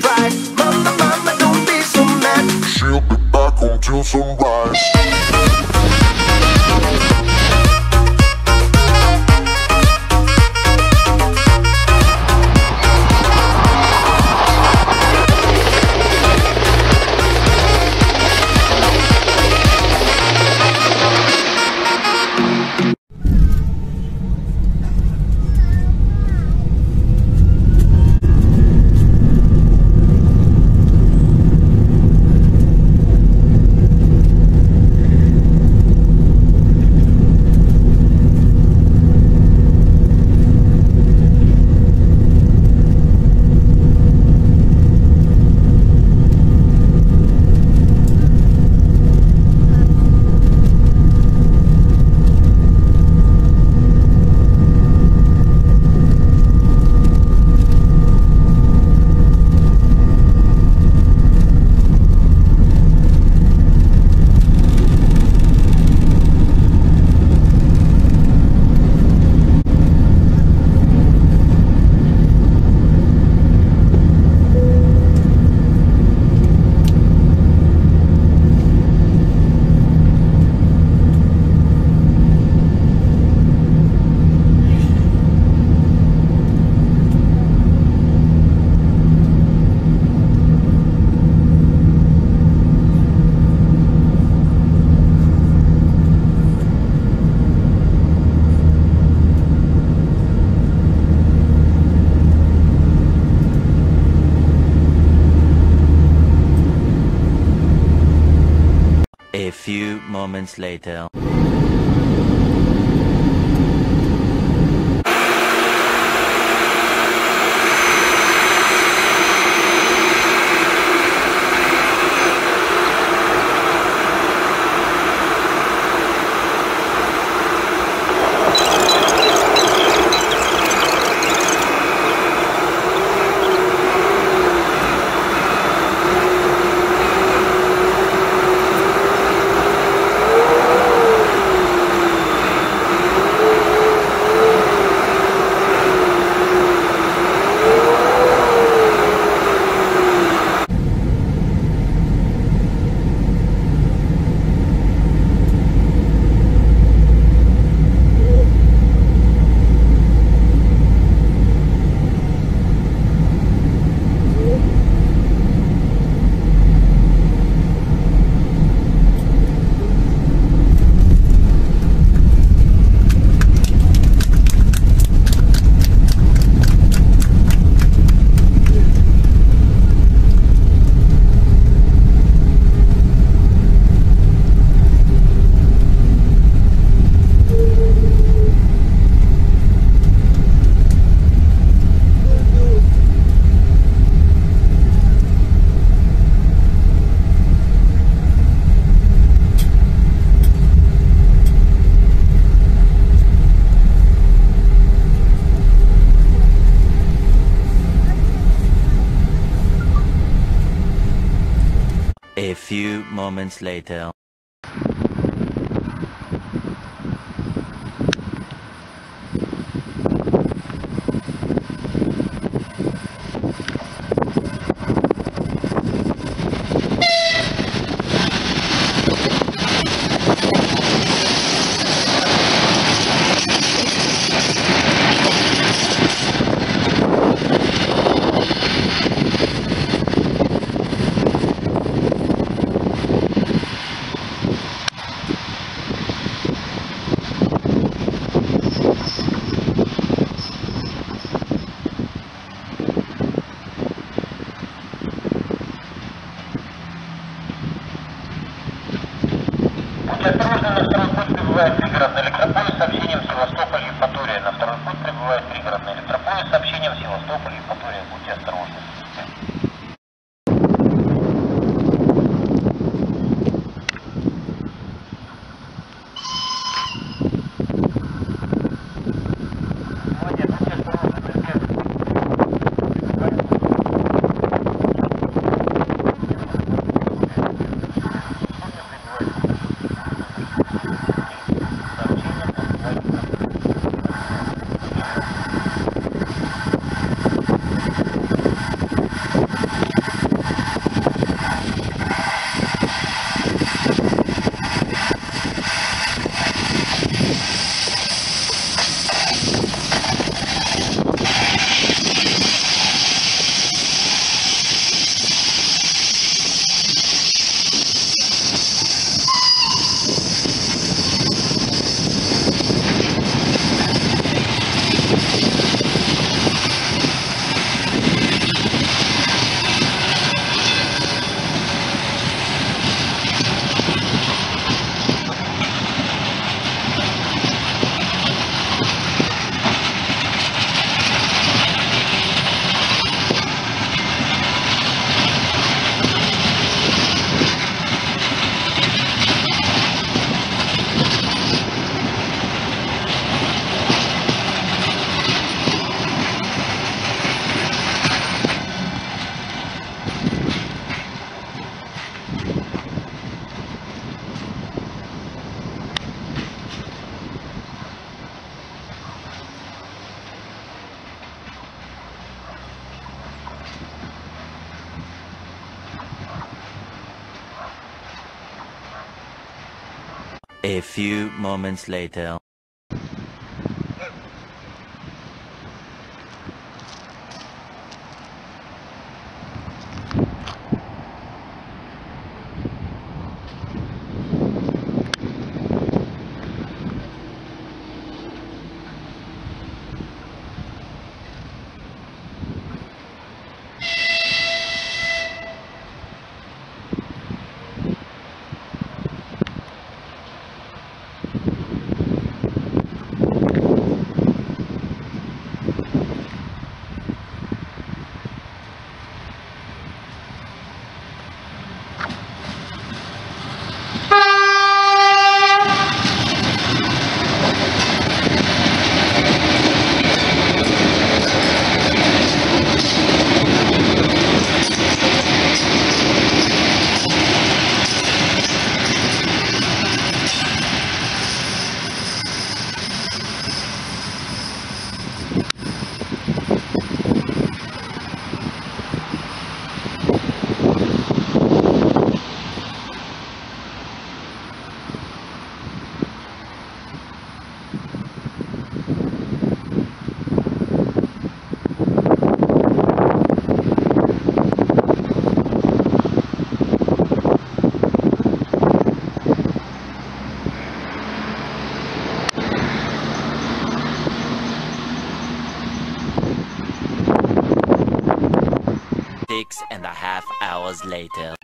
pride. Mama, mama, don't be so mad. She'll be back home till sunrise. A few moments later. A few moments later. Осторожно, на второй путь прибывает пригородный электропоезд с сообщением Севастополь-Евпатория. На второй путь прибывает пригородный электропоезд с сообщением Севастополь-Евпатория. Будьте осторожны. A few moments later. Six and a half hours later.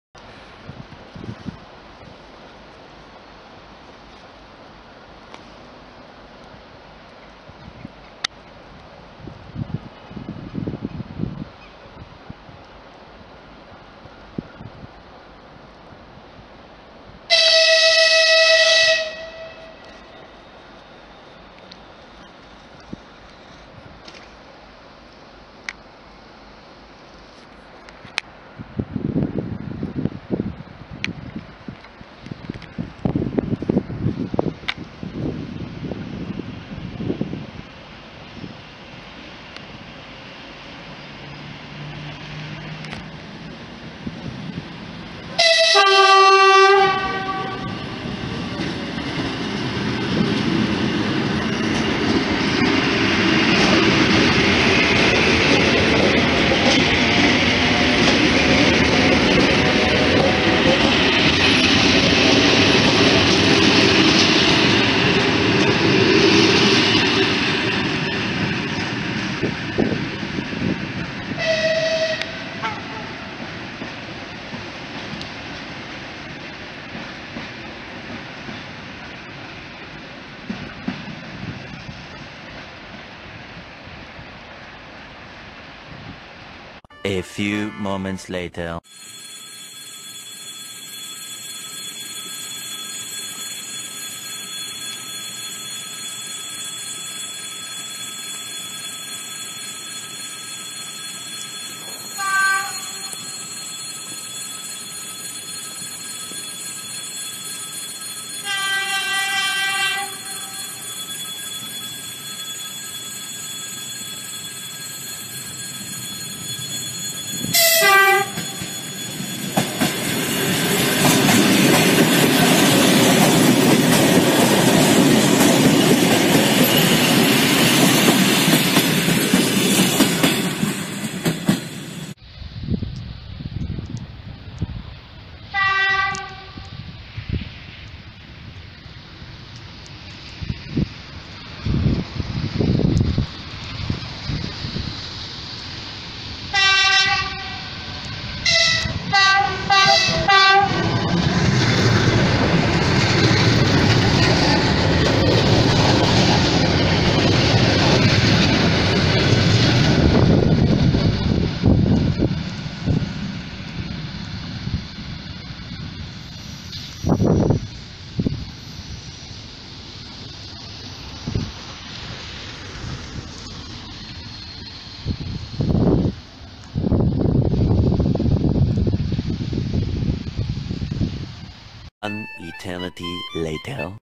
A few moments later. An eternity later.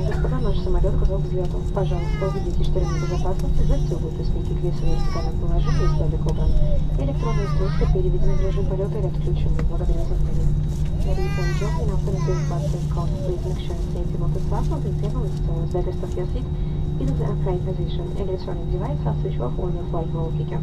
и господа, наш самолет готов к взлету. Пожалуйста, убедитесь, что ремни безопасности застегнуты, спинки к весу в вертикальном положении и столик убран. Электронные устройства переведены в режим полета или отключены. Благодарю за внимание. Ladies and gentlemen, after the departure call, please make sure the safety belt is fastened and table is stowed. The rest of your seat is in the upright position. Electronic device has switch off on your flight mode ticket.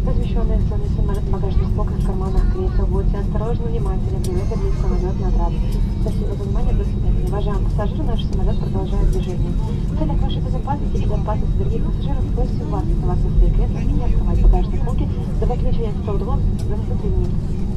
Размещенные в багажных полках, карманах кресел. Будьте осторожны, внимательны при выходе из самолета на трап. Спасибо за внимание, до свидания. Уважаемые пассажиры, наш самолет продолжает движение. В целях вашей безопасности и безопасности других пассажиров просим вас оставаться в своих креслах и не открывать багажные полки до выключения столбов за 3 минут.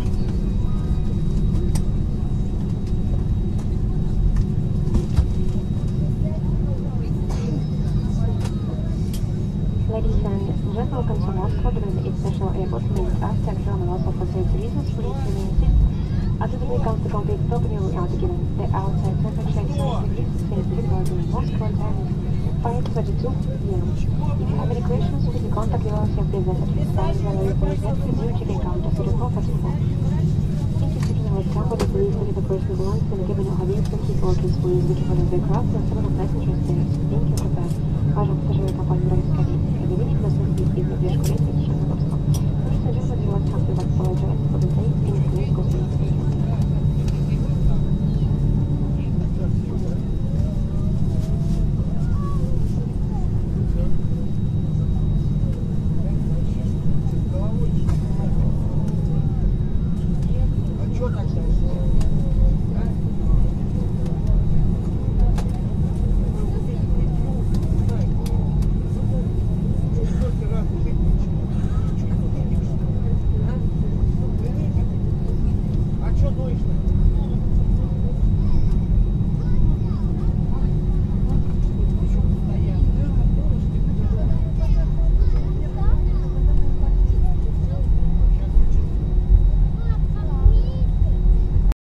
Ladies and gentlemen, welcome to Moscow. During the international airport, we may ask to exit on the also for safety reasons. Please remain seated. After the comes to complete property, we are beginning the outside temperature is 9 degrees Celsius in Moscow. Time is 5:32 p.m. If you have any questions, please contact your representative. Time when we present with you, check-in counter 0444. Thank you for joining us. Company, please leave the personal belongings in the cabin of having some key portals, please, which are the aircraft and some of the passengers stairs. Thank you for that. Важно пассажиры компании «Бронская авиация» объявили к нас из задержку рейса